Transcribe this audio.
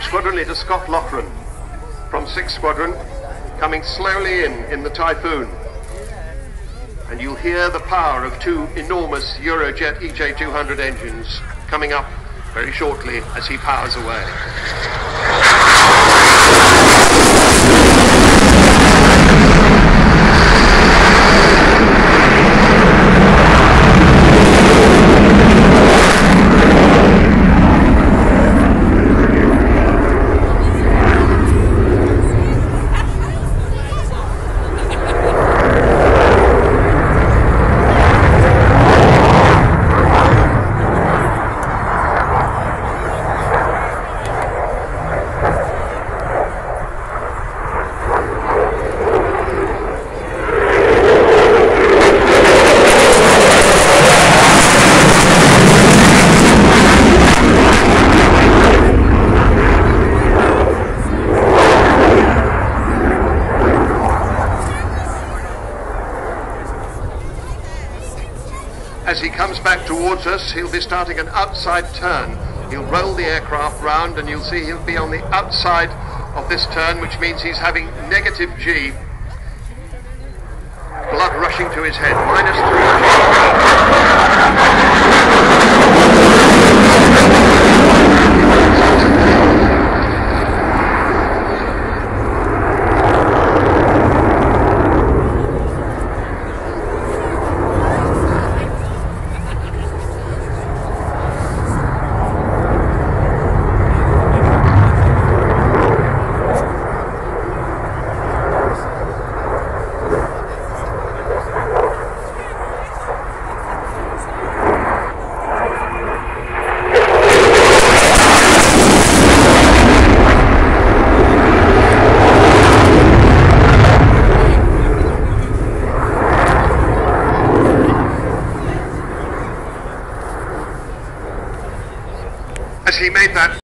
Squadron Leader Scott Loughran from 6th Squadron coming slowly in the Typhoon. And you'll hear the power of two enormous Eurojet EJ200 engines coming up very shortly as he powers away. As he comes back towards us, he'll be starting an outside turn. He'll roll the aircraft round and you'll see he'll be on the outside of this turn, which means he's having negative G. Blood rushing to his head, as he made that